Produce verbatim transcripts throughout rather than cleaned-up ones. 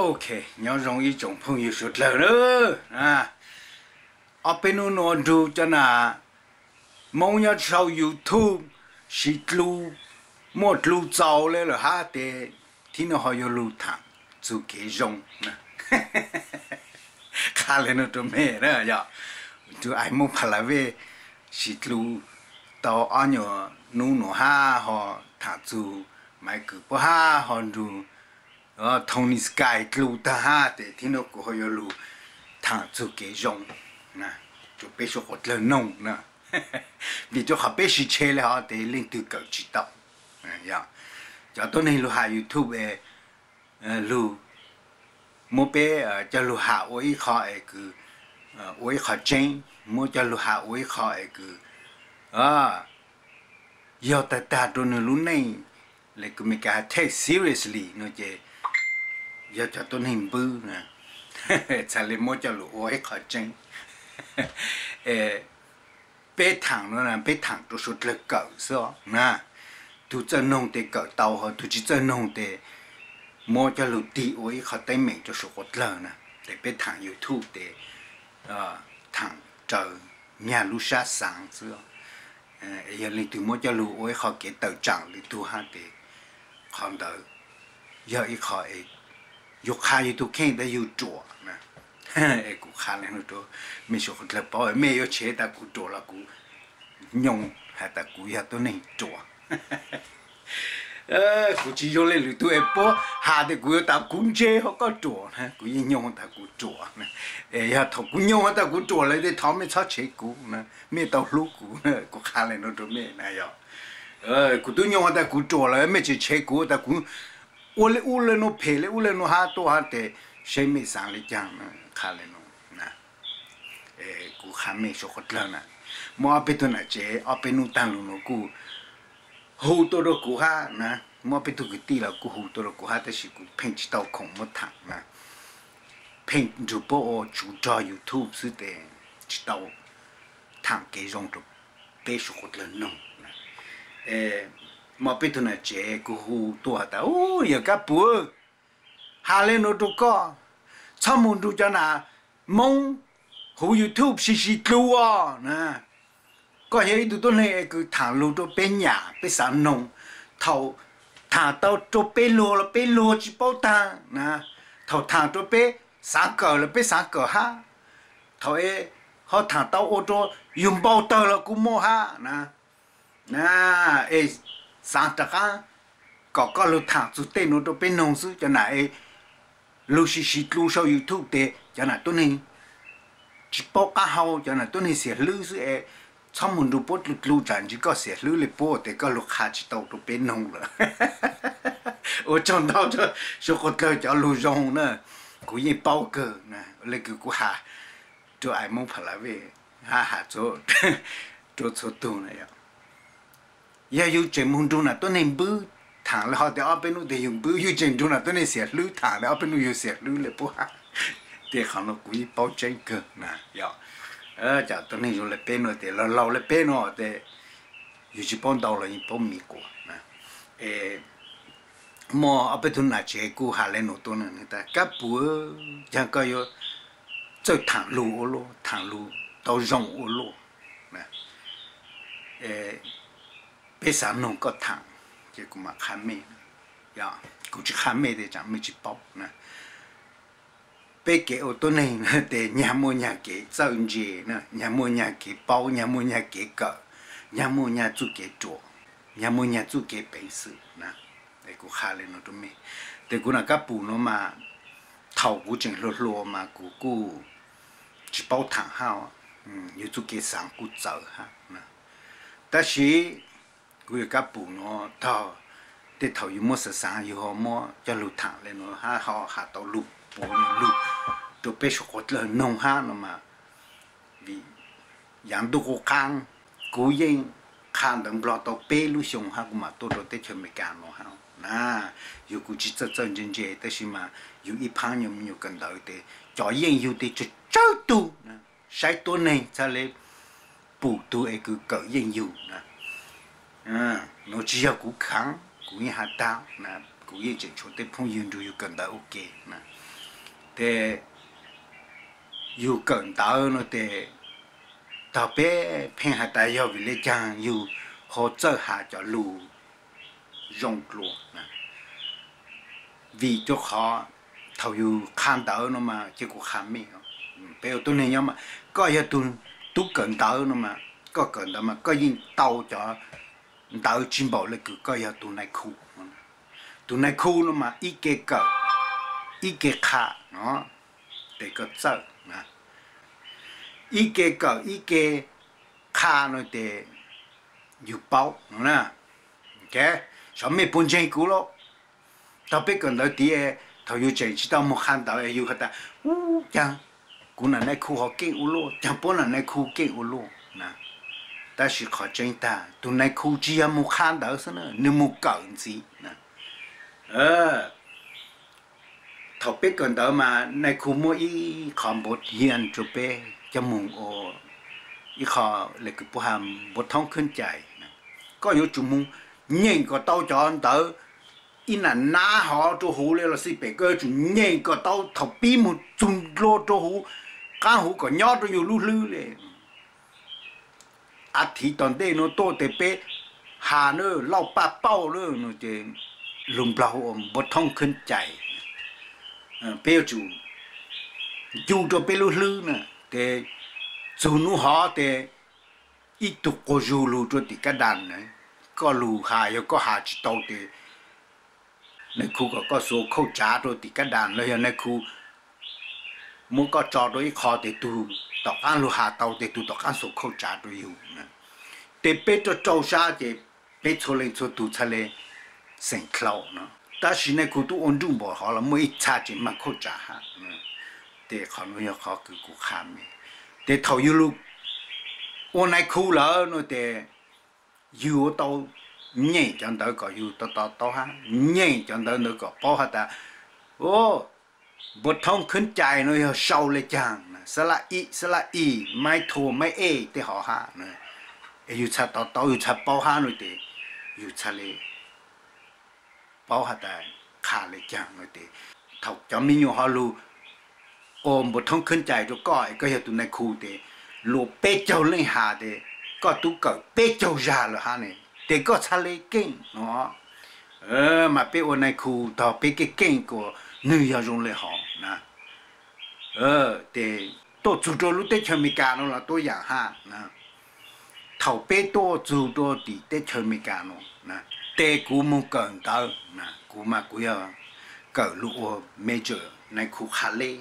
OK，要容易种朋友说了了啊，啊，边侬侬住在那，某要上 YouTube，是录，莫录早了了哈的，听到好有录堂，就给用呢，看了侬都没了呀，就爱莫怕了喂，是录到安样侬侬哈好，他就买个不哈好住。ờ thông ni sky lu ta ha để thì nó cũng hơi lu thằng chú cái rong nè chú bé số hot lên nông nè vì chú học bé sĩ chơi là để lên từ cầu chỉ đạo ya cho tôi này lu hạ YouTube lu mua bé cho lu hạ ôi khó cứ ôi khó chơi mua cho lu hạ ôi khó cứ à giờ ta ta tôi nói lu này lại cứ mình cả take seriously nó chơi giờ cho tôi hình bự nè, chả lẽ mua cho lũ ôi khó chăng, bé thằng nó là bé thằng tôi số là cỡ sao, nè, tôi chơi nông để cỡ tàu hoặc tôi chỉ chơi nông để mua cho lũ tí ôi khó tay mình cho số hot lờ nè, để bé thằng YouTube để thằng chờ nhà lũ sát sáng sao, giờ liền tôi mua cho lũ ôi khó cái tàu chẳng để tôi hát để không đợi, giờ ít khó ấy dục khai như tôi khen đã yêu chùa nè, ấy cũng khai lên nó mình số là bảo mẹ yêu chế ta cũng chùa là cũng nhung hay ta cũng yêu tôi nên chùa, cũng chỉ vô lên tôi bảo hà thì cũng ta cũng chế họ có chùa nè, cũng nhung ta cũng chùa nè, ấy ha thằng cũng nhung ta cũng chùa lấy để tháo mấy sáu chế cũng nè, mẹ tao lúc cũng nè, cũng khai lên nó tôi mẹ này vậy, ờ cũng tôi nhung ta cũng chùa lấy mấy chế chế cũng ta cũng我嘞我嘞侬陪嘞我嘞侬哈多哈的，谁没上来讲呢？看嘞侬那，诶，古还没说好了呢。莫阿别多那些，阿别侬当路侬古，好多的古哈呢，莫别多个地了古好多的古哈，但是古偏知道空莫谈呢，偏就把我主张 YouTube 是的，知道谈给用着，别说好了侬，诶。mà biết thôi là trẻ của hu tua ta ô giờ các bữa hà lên nó đâu có sao muốn đâu cho na mong hu YouTube xí xí lúa nè có hệ tụi tôi này cứ thằng lúa cho bên nhà bên sản nông thầu thằng tao cho bên lúa là bên lúa chỉ bao ta nè thầu thằng cho bên sản cờ là bên sản cờ ha thầu ấy họ thằng tao ô cho dùng bao tờ là cũng mua ha nè nè ấy sáng tất cả có có lúc thằng chú tên nó đâu bên nông sư cho này lúc xí xí lúc sau YouTube để cho này tôi này chỉ bao cá hao cho này tôi này xẻ lư sư ấy trong mình lúc bớt lúc lúc chẳng chỉ có xẻ lư để bớt để có lúc khác chỉ tàu đâu bên nông rồi ở trong đó cho số con chơi cho lúc rong nữa cũng như bao cờ nè lấy cái của hà cho ai muốn phải là về hà hà cho cho số tu này giờ yêu chuyện muốn chung là tôi nên bự thằng là họ để ở bênนู้นđể dùng bự yêu chuyện chung là tôi nên xẻ lưới thằng là ở bênนู้นyêu xẻ lưới là bố ha để họ nó cũng bao chơi cơ nè giờ ờ giờ tôi nên dùng là bênนู้นđể lâu lâu là bênนู้นđể yêu chỉ bao đầu là bao mì quả nè ê mà ở bênนู้นlà chơi cú hà lên nó tôi nên ta các bữa chẳng có yêu chơi thằng lù lù thằng lù tao rong lù nè ê bây giờ nó có thằng chỉ cũng mà khám mê, ya cũng chỉ khám mê để chẳng mấy chỉ bóc nè, bây cái ô tô này để nhà mua nhà cái dân gì nè, nhà mua nhà cái bao, nhà mua nhà cái cờ, nhà mua nhà租cái chỗ, nhà mua nhà租cái bệnh sự nè, để cũng khá lên nó tụi mày, để cũng là các bù nó mà thầu cũng chừng lô lô mà cũng cũng chỉ bao thằng hao, như租cái sáng cũng chờ ha, nè,但是người các bù nó thọ để thọ yêu mua sáng yêu họ mua cho lụt thẳng lên nó ha họ hạ tàu lụt bù lụt tôi biết số cốt là nông ha nó mà vì yang đồ cố khang cố yên khang đừng lo tàu bé lụt xong ha cũng mà tôi tôi để cho mấy cái nó ha nè yêu cũng chỉ cho chân chân chếแต่是mà yêu ít phang nhiều nhiều cần đợi để cho yên yêu để cho cháu tu nè sai tôi này cho nên bù tu ấy cứ cỡ yên yêu nè à nó chỉ là cú kháng cú như hạt đào nè cú như chuyện chúng tôi phong yên rồi cần đã ok nè để yêu cần tao nó để tao bé phen hạt tài yêu vì lấy chàng yêu hỗ trợ hạ cho lù rong lúa vì cho họ thầu yêu khăn tao nó mà chỉ có khăn mi bây giờ tôi này nhau mà có giờ tôi tôi cần tao nó mà có cần tao mà có những tao cho tao chim bảo là cứ có giờ tôi này khu tôi này khu nó mà ít cái cỡ ít cái khá nó để có sợ nè ít cái cỡ ít cái khá nó để yêu bảo nè cái sao mấy bốn chân cũ lo tao biết cần đó thì thầu yêu chạy chỉ tao một khăn tao yêu hết ta u chẳng cú là này khu họ kinh u lo chẳng bốn là này khu kinh u lo nè ta chỉ khó chân ta tụi này khu chỉ là một khăn tao sao nữa nếu một cỡ gì nè ờ thầu biết cần đó mà này khu mỗi ý khó bột hiền chụp bé cho mùng ô ý khó là cái bộ hàm bột thông khơi chạy có yếu chụp mùng nhìn có tao cho anh tớ in là ná họ cho hú lên là xí bể cơ chủ nhìn có tao thầu bí một chung lô cho hú cá hú có nhót cho nhiều lú lư lên à thì toàn đây nó to để bé hà nữa lau ba bao nữa nó chỉ lùng bao ôm bột thông khơi chạy bé chủ chủ cho bé lú lư nè để chủ nó họ để ít tục có dù lú cho thì cái đàn này có lù hà rồi có hà chỉ tàu thì này khu có có số khâu trả rồi thì cái đàn này này khu muốn có trò đối khó thì tu tàu ăn lù hà tàu thì tu tàu ăn số khâu trả rồi yêu để biết cho trâu sa thì biết cho lên cho tu cho lên sinh khẩu nó ta chỉ này khu tu ổn định bảo họ là mỗi cha chỉ mà khâu trả ha để họ nói họ cứ cố khám để thầu yêu lu ôn này khu lỡ nó để yêu tao nhảy chẳng tới có yêu tao tao tao ha nhảy chẳng tới nữa có bao hạt ta ô bột thông khấn chạy nó yêu sâu lên chàng sẽ là y sẽ là y mai thua mai e để họ ha nữa yêu cha tao tao yêu cha bao ha nữa để yêu cha lên bao hạt ta khá lên chàng nữa để thầu cho mình nhiều họ lu ôm bột thông khấn chạy cho coi cái hiệu tụi này khu để lụa bê châu lên hà để có tú cỡ bê châu ra rồi ha này để có cha lấy kinh nó ờ mà bê ở này khu tao bê cái kinh của người yêu dùng lấy họ nè ờ để tôi chủ cho lúc tết chơi mi cả nó là tôi giả ha nè thầu bê tôi chủ cho thì tết chơi mi cả nó nè để cú muốn cần tao nè cú mà cú giờ cỡ lụa major này khu khá lấy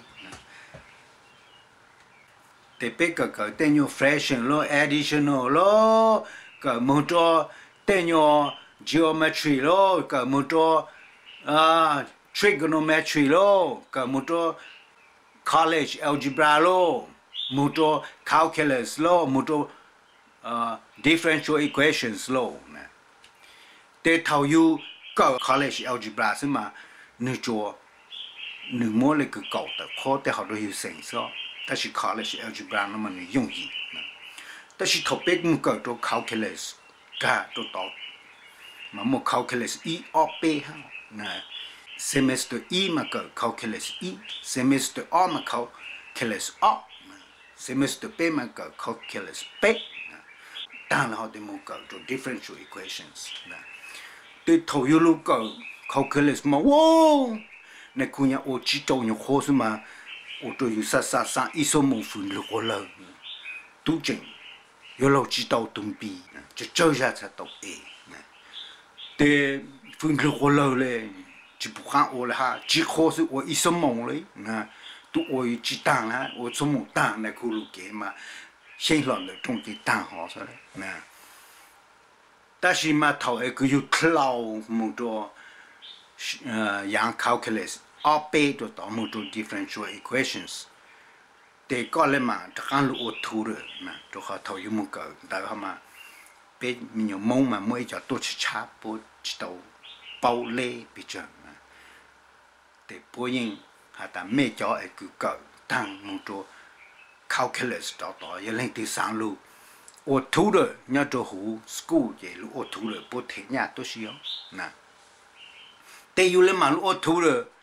để biết cái cái tên nhau fraction lo additional lo cái một chỗ tên nhau geometry lo cái một chỗ à trigonometry lo cái một chỗ college algebra lo một chỗ calculus lo một chỗ differential equations lo nè để thầu yêu cái college algebra xem mà nửa chỗ nửa mỗi là cái cầu tập khó để họ đối hiệu sinh sao但是 college algebra 那么的容易，但是特别唔够做 calculus， 噶做到，嘛冇 calculus 一二八哈，那 semester 一嘛够 calculus 一 ，semester 二嘛 calculus 二 ，semester 八嘛够 calculus 八，當然我哋冇夠做 differential equations，對頭要路夠 calculus 嘛，哇，你估下我知道有好什麼？我都有啥啥啥，一手冇分了我了，都正，有老知道东边，就走下才到诶，但分了我了嘞，就不看我了哈，只可是我一手冇嘞，啊，都我有知道啦，我做冇当那苦路给嘛，先让了中间当好噻嘞，啊，但是嘛头一个有 cloud 冇多，呃，样 calculus。二倍就到某种 differential equations， แต่ก็เลยมาถ้าการรู้ทุเรศนะตัวเขาทอยมุกเกิดแต่เขามาเป็นมีอย่างมองมาเมื่อจะตัวช้าปุ๊บจะตัวเป่าเล่ไปจังนะแต่พวกยังหาแต่ไม่จ่อไอ้กูเกิดตั้งมุตัว calculus ต่อต่อยังเล่นที่สามรู้โอทุเรศเนี่ยตัวหู school เจรู้โอทุเรศปุ๊บเทียนตัวเสียวนะแต่อยู่เลยมารู้โอทุเรศ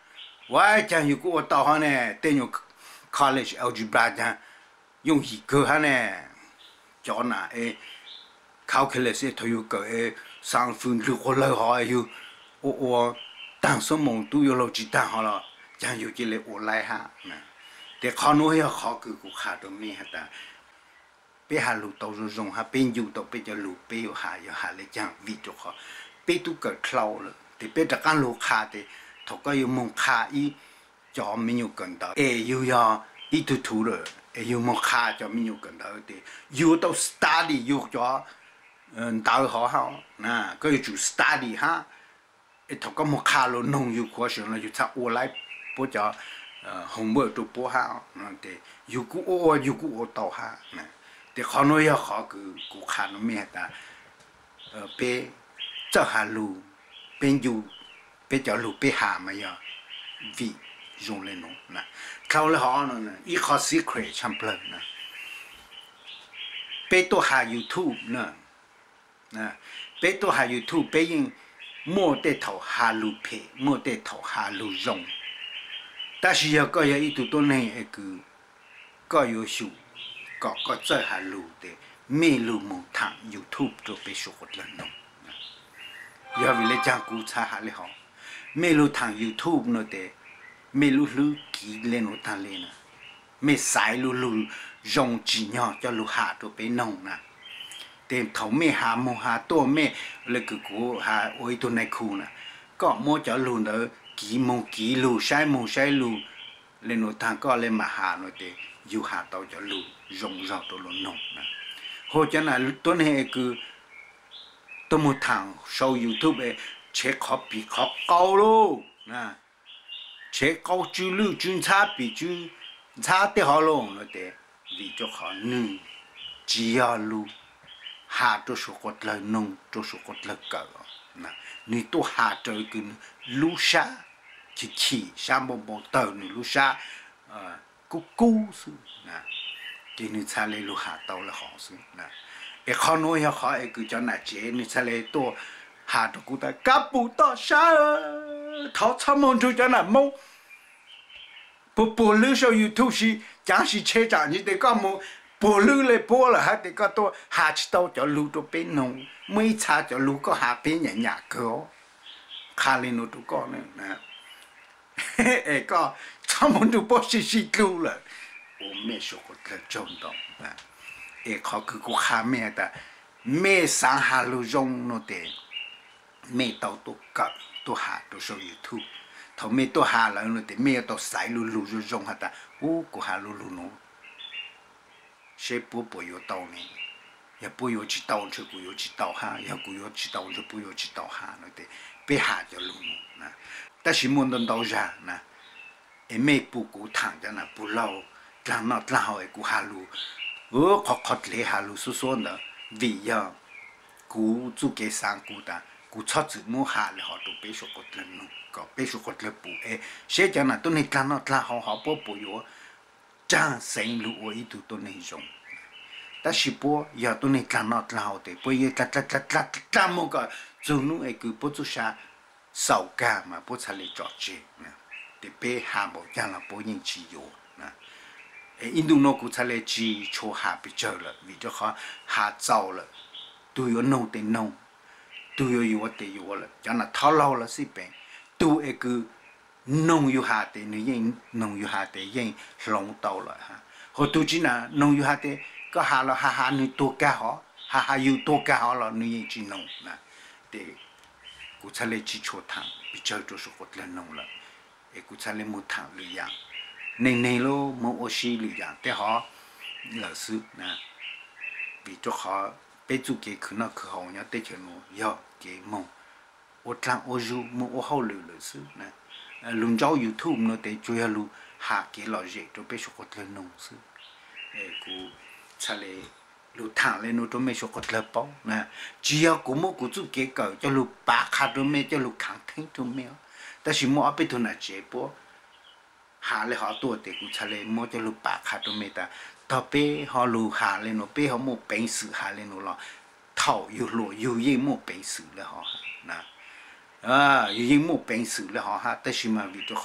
我讲有个到哈呢，等于 college algebra 讲用一个哈呢，叫那诶 calculus 它有个诶上分六个六哈有我我当什么都有逻辑当好了，讲有几类我来哈那，แต่ข้อนู้น要考คือกูขาดตรงนี้ฮะแต่ไปหาลูกตัวรงฮะเป็นอยู่ตัวไปจะลูกไปอยู่หาอยู่หาเลยจังวิจุเขาไปตุเกิดเคลาเลยแต่ไปจากการลูกขาดแต่เขาก็อยู่มองขาอีจอไม่อยู่กันต่อเออยู่ยาอีทุทุเลยเออยู่มองขาจอไม่อยู่กันต่อแต่อยู่ตัว study อยู่จอเออดาวหอเขานะก็อยู่จุ study ฮะเอเขาก็มองขาเรานงอยู่ขวาเสียงเราอยู่ถ้าโอไลปุ๊บจะเอ่อ homework ตัวปุ๊บฮะนั่นแต่อยู่กูโออยู่กูโอต่อฮะนะแต่ข้อนู้น要考คือกูขาดน้ำเมียแต่เออไปเจ้าหาลูเป็นอยู่ไปเจ้าลูไปหามาอย่าวิ用เลยน้องนะเขาเลยหอนั่นนะอีข้อ secret ชัมเปลนะไปตัวหา YouTube นะนะไปตัวหา YouTube ไปยิงมั่วแต่เท่าหาลูเพมั่วแต่เท่าหาลู用但是要ก็要อีตัวตัวนี้เอคือก็有สูก็ก็เจอหาลูเดไม่รู้มองทาง YouTube ตัวไปสุดแล้วน้องอย่าวิเลจังกูช้าหาเลยหรอไม่รู้ทาง YouTube เนอะเดไม่รู้รู้กี่เล่นทางเล่นนะไม่สายรู้รู้ยงจีเนาะจะรู้หาตัวไปน้องนะแต่เขาไม่หามองหาตัวไม่เลยคือกูหาโอ้ยตัวในคูนะก็มัวจะรู้เนอะกี่โมงกี่รู้ใช้โมงใช้รู้เล่นทางก็เลยมาหาเนอะเดอยู่หาตัวจะรู้ยงเราตัวรู้น้องนะโหจะน่ะตัวนี้คือตัวมุทางโชว์ YouTube เอเช็คขอปีขอเก่าลูนะเช็คเก่าจุลูจุนช้าปีจุนช้าเท่าลงแล้วแต่วิจารณ์หนึ่งจีอาลูหาตัวสุกตเลยนงตัวสุกตเลยเก่านะนี่ตัวหาตัวคือลูชาขี้ขี้ชาบบบเตอร์นี่ลูชาเอ่อกุ๊กกู้สินะที่นี่ชาเลยลูหาตัวเลยหอสินะเอข้อนู้นเขาเอคือจะน่าเจนี่ชาเลยตัวหาตัวกูแต่กับปูต่อชาเขาทำมันทุกอย่างน่ะมงปูปูลือชาวยูทูบสิจังสิเชื่อจังนี่แต่ก็มงปูลือเลยปูละฮะแต่ก็ตัวหาชิโตจะรู้ตัวเป็นนงไม่ชาจะรู้ก็หาเป็นอย่างหยาเกอคาลินุตุก็เนี่ยนะเอก็ทำมันทุกปอสิสิรู้เลยโอ้ไม่ชอบก็จนต้องนะเอเขาคือกูขาแม่แต่แม่สังหาลูจงโนเตแม่ตัวตัวกับตัวหาตัวโชว์ยูทูบถ้าแม่ตัวหาแล้วโนเตแม่ตัวใส่ลูลูจงฮะแต่โอ้กูหาลูลูโนเชฟปูปูอยู่ตรงนี้อย่าปูอยู่ที่ตรงเชื่อกูอยู่ที่ตรงฮะอย่ากูอยู่ที่ตรงจะปูอยู่ที่ตรงฮะโนเตไปหาจะลูโนนะแต่ชิมันต้องดูจ้านะเอแม่ปูกูทางจะนะปูเล่าหลังนอดเล่าไอ้กูหาลูเออขอขอเลยหาลูสุดๆนะวิยากูจุกเกสังกูตากูชอบจุดมูหาเลยหอตัวไปสุกตเลยนู่ก็ไปสุกตเลยปูเอเชื่อจังนะตัวนี้การนอดลาหอหอปูปูอยู่จ้าเสียงรู้ว่าอีตัวตัวนี้จงแต่สิปูอย่าตัวนี้การนอดลาหอเตปูยี่ตัดตัดตัดตัดตัดมันก็จุนู่ไอ้กูปูจุชาสาวกามาปูทะเลจอดเจนะแต่ไปหาบอกจังละปูยิงชีโยนะ印度那古才来鸡出下比较了，为咗好下早了，都要弄得弄，都要有得有了，讲那套牢了是呗，都一个弄有下的你人弄有下的人弄到了哈，好多只呢弄有下的ก็หาเราหาหา你多干好，หาหา有多干好了你人去弄那，对，古才来鸡出汤比较就是好来弄了，哎古才来木汤一样。ในในโลกมันโอชิหรืออย่างแต่เขาเหลือซื้อนะวิจเขาไปจุเกขึ้นน่ะคือเขาเนี่ยแต่เจ้าหนูยอเกมงโอทางโอจูมันโอเขาเหลือเหลือซื้อนะลุงเจ้ายูทูบเนาะแต่ช่วยรู้หาเกลอเจตัวไปชกตะนงซื้อเอกูทะเลรู้ทางเลยโน้ตัวไม่ชกตะป้องนะจียกูมันกูจุเกเก่าจะรู้ปากขาดตัวไม่จะรู้ขังทิ้งตัวไม่แต่สิมันเอาไปตัวน่ะเจ็บปวหาเลยหาตัวเด็กกูทะเลโมจะลูปากขาดตัวเมตาต่อไปหาลูหาเลยโนไปหาโมเป็นสื่อหาเลยโนละเท่าอยู่หลัวอยู่ยิ่งโมเป็นสื่อเลยหานะอ่าอยู่ยิ่งโมเป็นสื่อเลยหาฮะแต่ชิมาวิตัวเขา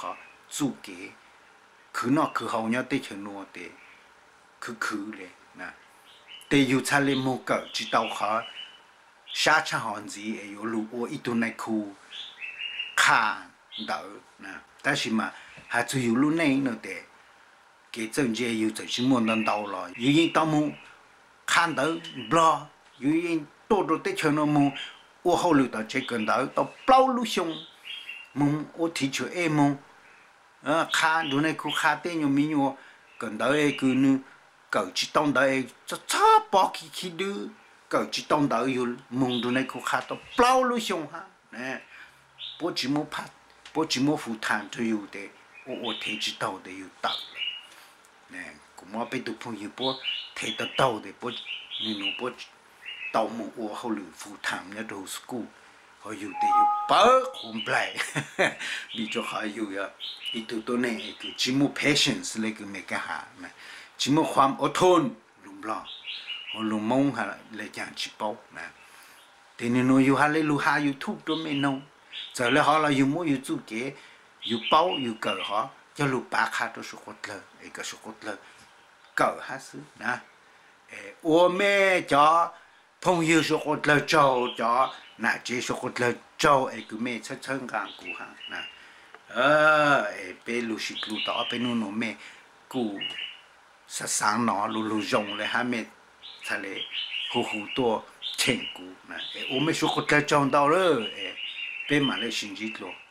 做嘅，佢那佢後日得去攞的，佢佢咧嗱，但要查你冇個知道下，下場行子誒有路我一度內庫看到嗱，但是嘛，還只有路內那的，嘅政界有就是冇能到了，有人到冇看到不啦，有人多多得去那冇，我後來到這個到到包路上，冇我提出誒冇。à khá đứa này cũng khá tên nhiều mình nhiều cần tới cứ nu cậu chỉ tông tới cho chả bỏ khi khi đưa cậu chỉ tông tới yêu mong đứa này cũng khá to bao luôn xong ha nè bố chỉ mua phát bố chỉ mua phụ thanh cho yêu để ô ô thấy chỉ tàu để yêu tàu nè cũng mua bên tụ phong yêu bố thấy tàu tàu để bố như nó bố tàu một ô hậu lử phụ thanh nhá đồ school họ yêu để yêu bớt không lại vì cho họ yêu ya ít tụi này cứ chỉ mua patience lấy cái mấy cái hàng mà chỉ muaความอดทนลุมล้อhọลุมมองhà lấy dạng chỉ bao nè thì nên nói yêu hà lấy lu hà yêu thuốc đó mấy nông giờ lấy họ là yêu mua yêu chú kế yêu bao yêu cờ họ cho lu bạc hà đó số cốt lơ cái cái số cốt lơ cờ hà xứ nè ô mẹ cho phong yêu số cốt lơ cho cho nè chỉ số cốt lơ cho cái cứ mẹ chất chân càng cũ hàng nè ờ bé lu xịt lu tỏ bé nu nó mẹ cũ sa sáng nó lu lu rong lại hai mẹ thay lại hù hù to chèn cũ nè ôm mẹ số cốt lơ trong đầu rồi bé mà lại xin gì luôn